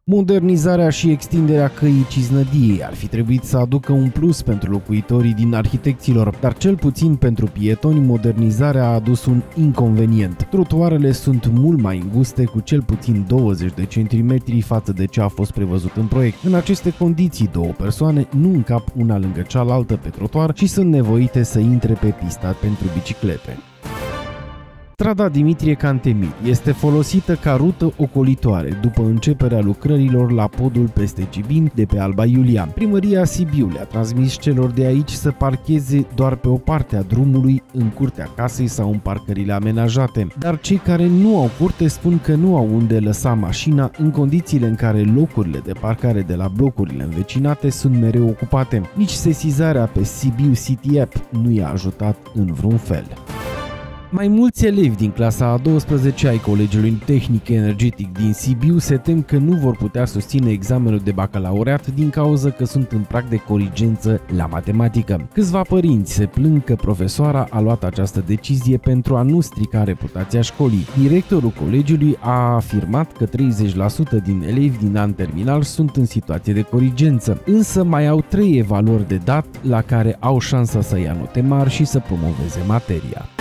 Modernizarea și extinderea căii Cisnădiei ar fi trebuit să aducă un plus pentru locuitorii din Arhitecților, dar cel puțin pentru pietoni modernizarea a adus un inconvenient. Trotuarele sunt mult mai înguste, cu cel puțin 20 de centimetri față de ce a fost prevăzut în proiect. În aceste condiții, două persoane nu încap una lângă cealaltă pe trotuar și sunt nevoite să intre pe pista pentru biciclete. Strada Dimitrie Cantemir este folosită ca rută ocolitoare după începerea lucrărilor la podul peste Cibin de pe Alba Iulia. Primăria Sibiu le-a transmis celor de aici să parcheze doar pe o parte a drumului, în curtea casei sau în parcările amenajate. Dar cei care nu au curte spun că nu au unde lăsa mașina în condițiile în care locurile de parcare de la blocurile învecinate sunt mereu ocupate. Nici sesizarea pe Sibiu City App nu i-a ajutat în vreun fel. Mai mulți elevi din clasa a 12 ai Colegiului Tehnic Energetic din Sibiu se tem că nu vor putea susține examenul de bacalaureat din cauza că sunt în prag de corigență la matematică. Câțiva părinți se plâng că profesoara a luat această decizie pentru a nu strica reputația școlii. Directorul colegiului a afirmat că 30% din elevi din an terminal sunt în situație de corigență, însă mai au 3 evaluări de dat la care au șansa să ia note mari și să promoveze materia.